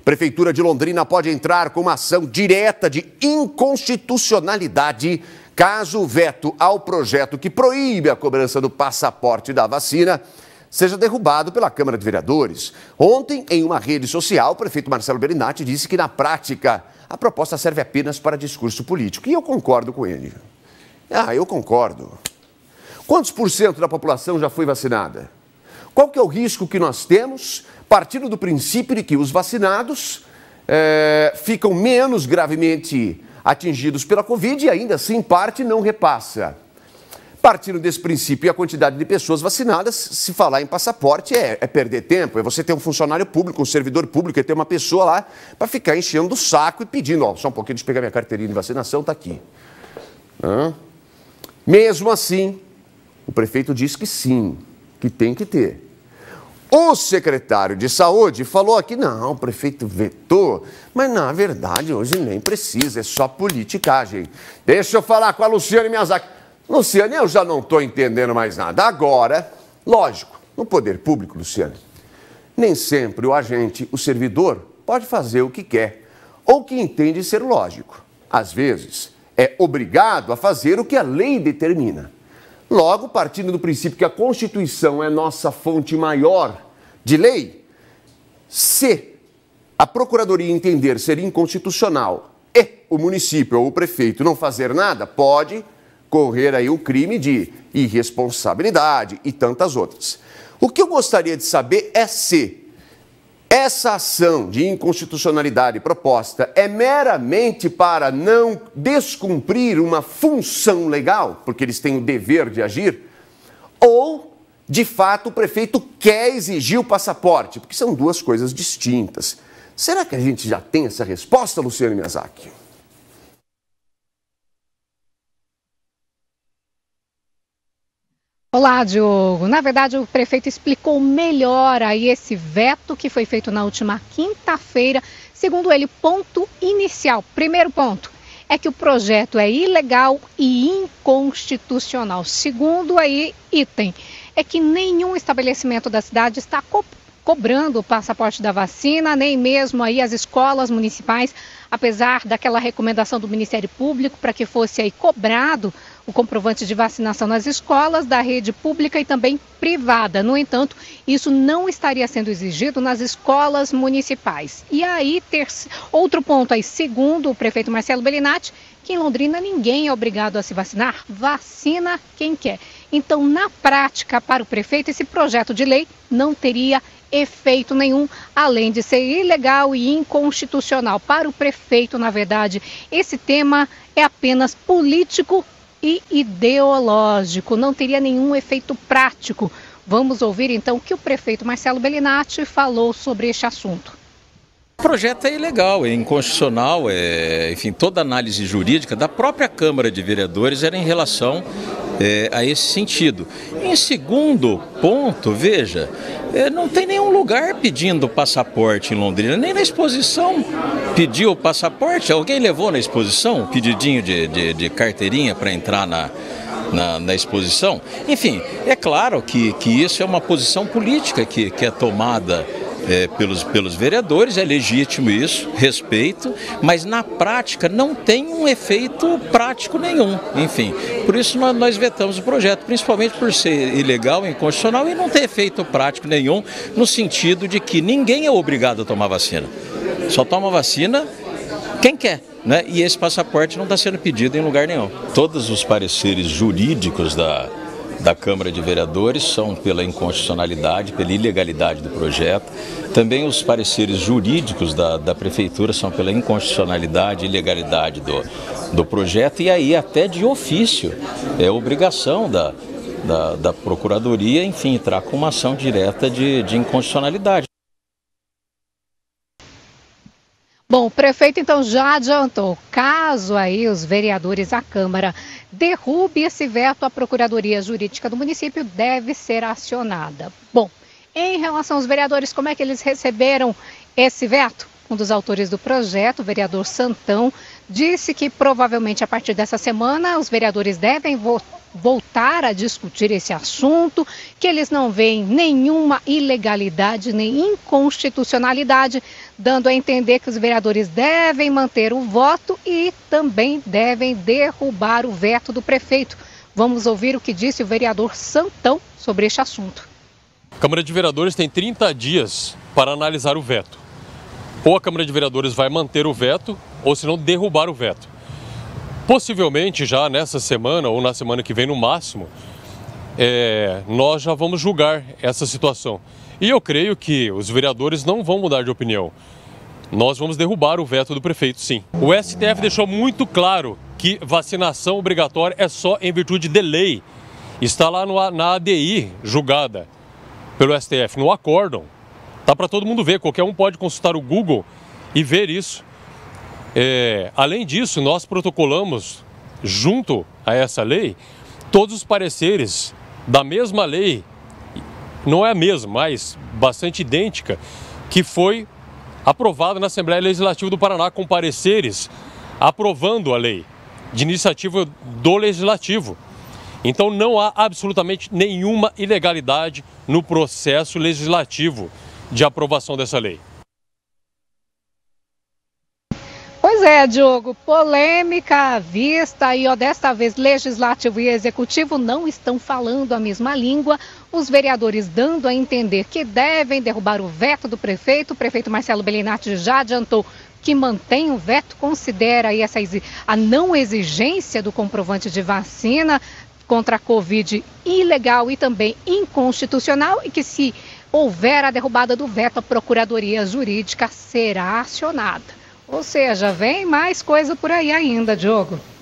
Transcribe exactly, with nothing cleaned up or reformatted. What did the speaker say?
Prefeitura de Londrina pode entrar com uma ação direta de inconstitucionalidade caso o veto ao projeto que proíbe a cobrança do passaporte da vacina seja derrubado pela Câmara de Vereadores. Ontem, em uma rede social, o prefeito Marcelo Bellinati disse que, na prática, a proposta serve apenas para discurso político. E eu concordo com ele. Ah, eu concordo. Quantos por cento da população já foi vacinada? Qual que é o risco que nós temos, partindo do princípio de que os vacinados é, ficam menos gravemente atingidos pela Covid e ainda assim parte não repassa? Partindo desse princípio e a quantidade de pessoas vacinadas, se falar em passaporte é, é perder tempo, é você ter um funcionário público, um servidor público, é ter uma pessoa lá para ficar enchendo o saco e pedindo, ó, só um pouquinho, deixa eu pegar minha carteirinha de vacinação, está aqui. Hã? Mesmo assim, o prefeito diz que sim, que tem que ter. O secretário de Saúde falou aqui, não, o prefeito vetou, mas na verdade hoje nem precisa, é só politicagem. Deixa eu falar com a Luciane Miyazaki. Luciane, eu já não estou entendendo mais nada. Agora, lógico, no poder público, Luciane, nem sempre o agente, o servidor, pode fazer o que quer ou o que entende ser lógico. Às vezes, é obrigado a fazer o que a lei determina. Logo, partindo do princípio que a Constituição é nossa fonte maior de lei, se a Procuradoria entender ser inconstitucional e o município ou o prefeito não fazer nada, pode correr aí o crime de irresponsabilidade e tantas outras. O que eu gostaria de saber é se essa ação de inconstitucionalidade proposta é meramente para não descumprir uma função legal, porque eles têm o dever de agir, ou, de fato, o prefeito quer exigir o passaporte, porque são duas coisas distintas. Será que a gente já tem essa resposta, Luciane Miyazaki? Olá, Diogo. Na verdade, o prefeito explicou melhor aí esse veto que foi feito na última quinta-feira. Segundo ele, ponto inicial, primeiro ponto, é que o projeto é ilegal e inconstitucional. Segundo aí, item, é que nenhum estabelecimento da cidade está co- cobrando o passaporte da vacina, nem mesmo aí as escolas municipais, apesar daquela recomendação do Ministério Público para que fosse aí cobrado o comprovante de vacinação nas escolas da rede pública e também privada. No entanto, isso não estaria sendo exigido nas escolas municipais. E aí, ter... outro ponto aí, segundo o prefeito Marcelo Bellinati, que em Londrina ninguém é obrigado a se vacinar, vacina quem quer. Então, na prática, para o prefeito, esse projeto de lei não teria efeito nenhum, além de ser ilegal e inconstitucional. Para o prefeito, na verdade, esse tema é apenas político e ideológico, não teria nenhum efeito prático. Vamos ouvir então o que o prefeito Marcelo Bellinati falou sobre este assunto. O projeto é ilegal, é inconstitucional, é, enfim, toda análise jurídica da própria Câmara de Vereadores era em relação é, a esse sentido. Em segundo ponto, veja, é, não tem nenhum lugar pedindo passaporte em Londrina, nem na exposição pediu o passaporte. Alguém levou na exposição um pedidinho de, de, de carteirinha para entrar na, na, na exposição? Enfim, é claro que, que isso é uma posição política que, que é tomada É, pelos, pelos vereadores, é legítimo isso, respeito, mas na prática não tem um efeito prático nenhum. Enfim, por isso nós, nós vetamos o projeto, principalmente por ser ilegal, inconstitucional e não ter efeito prático nenhum, no sentido de que ninguém é obrigado a tomar vacina. Só toma vacina quem quer, né? E esse passaporte não está sendo pedido em lugar nenhum. Todos os pareceres jurídicos da da Câmara de Vereadores são pela inconstitucionalidade, pela ilegalidade do projeto. Também os pareceres jurídicos da, da Prefeitura são pela inconstitucionalidade e ilegalidade do, do projeto. E aí até de ofício, é obrigação da, da, da Procuradoria, enfim, entrar com uma ação direta de, de inconstitucionalidade. Bom, o prefeito então já adiantou, caso aí os vereadores da Câmara derrube esse veto, a Procuradoria Jurídica do município deve ser acionada. Bom, em relação aos vereadores, como é que eles receberam esse veto? Um dos autores do projeto, o vereador Santão, disse que provavelmente a partir dessa semana os vereadores devem votar voltar a discutir esse assunto, que eles não veem nenhuma ilegalidade nem inconstitucionalidade, dando a entender que os vereadores devem manter o voto e também devem derrubar o veto do prefeito. Vamos ouvir o que disse o vereador Santão sobre este assunto. A Câmara de Vereadores tem trinta dias para analisar o veto. Ou a Câmara de Vereadores vai manter o veto, ou se não derrubar o veto. Possivelmente já nessa semana ou na semana que vem no máximo, é, nós já vamos julgar essa situação. E eu creio que os vereadores não vão mudar de opinião. Nós vamos derrubar o veto do prefeito, sim. O S T F deixou muito claro que vacinação obrigatória é só em virtude de lei. Está lá no, na A D I julgada pelo S T F, no acórdão. Tá para todo mundo ver, qualquer um pode consultar o Google e ver isso. É, além disso, nós protocolamos, junto a essa lei, todos os pareceres da mesma lei, não é a mesma, mas bastante idêntica, que foi aprovada na Assembleia Legislativa do Paraná, com pareceres aprovando a lei, de iniciativa do Legislativo. Então não há absolutamente nenhuma ilegalidade no processo legislativo de aprovação dessa lei. Pois é, Diogo, polêmica à vista e ó, desta vez Legislativo e Executivo não estão falando a mesma língua. Os vereadores dando a entender que devem derrubar o veto do prefeito. O prefeito Marcelo Bellinati já adiantou que mantém o veto, considera aí essa, a não exigência do comprovante de vacina contra a Covid ilegal e também inconstitucional e que se houver a derrubada do veto, a Procuradoria Jurídica será acionada. Ou seja, vem mais coisa por aí ainda, Diogo.